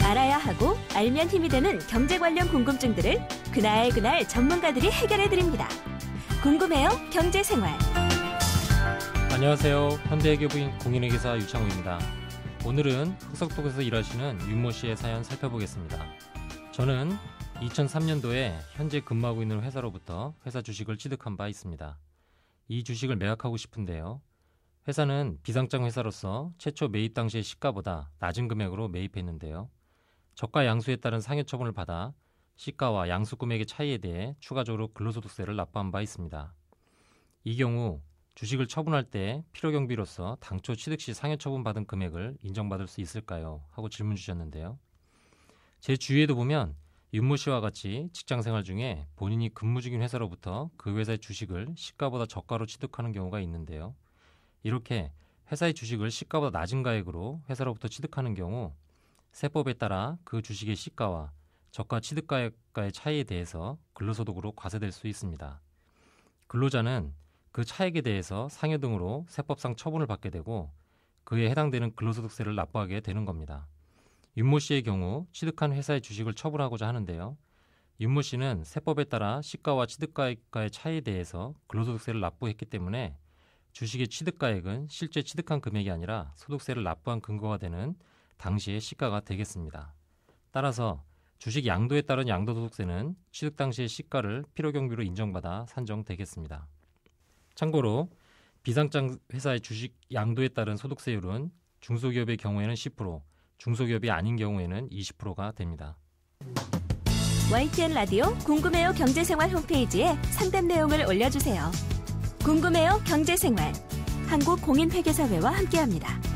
알아야 하고 알면 힘이 되는 경제 관련 궁금증들을 그날 전문가들이 해결해드립니다. 궁금해요 경제생활. 안녕하세요. 현대해결부인 공인회계사 유창우입니다. 오늘은 흑석동에서 일하시는 윤모 씨의 사연 살펴보겠습니다. 저는 2003년도에 현재 근무하고 있는 회사로부터 회사 주식을 취득한 바 있습니다. 이 주식을 매각하고 싶은데요. 회사는 비상장 회사로서 최초 매입 당시의 시가보다 낮은 금액으로 매입했는데요. 저가 양수에 따른 상해 처분을 받아 시가와 양수 금액의 차이에 대해 추가적으로 근로소득세를 납부한 바 있습니다. 이 경우 주식을 처분할 때 필요경비로서 당초 취득 시 상해 처분받은 금액을 인정받을 수 있을까요? 하고 질문 주셨는데요. 제 주위에도 보면 윤모 씨와 같이 직장생활 중에 본인이 근무 중인 회사로부터 그 회사의 주식을 시가보다 저가로 취득하는 경우가 있는데요. 이렇게 회사의 주식을 시가보다 낮은 가액으로 회사로부터 취득하는 경우 세법에 따라 그 주식의 시가와 저가 취득가액과의 차이에 대해서 근로소득으로 과세될 수 있습니다. 근로자는 그 차액에 대해서 상해 등으로 세법상 처분을 받게 되고 그에 해당되는 근로소득세를 납부하게 되는 겁니다. 윤모 씨의 경우 취득한 회사의 주식을 처분하고자 하는데요. 윤모 씨는 세법에 따라 시가와 취득가액과의 차이에 대해서 근로소득세를 납부했기 때문에 주식의 취득가액은 실제 취득한 금액이 아니라 소득세를 납부한 근거가 되는 당시의 시가가 되겠습니다. 따라서 주식 양도에 따른 양도소득세는 취득 당시의 시가를 필요경비로 인정받아 산정되겠습니다. 참고로 비상장 회사의 주식 양도에 따른 소득세율은 중소기업의 경우에는 10%, 중소기업이 아닌 경우에는 20%가 됩니다. YTN 라디오 궁금해요 경제생활 홈페이지에 상담 내용을 올려주세요. 궁금해요 경제생활, 한국공인회계사회와 함께합니다.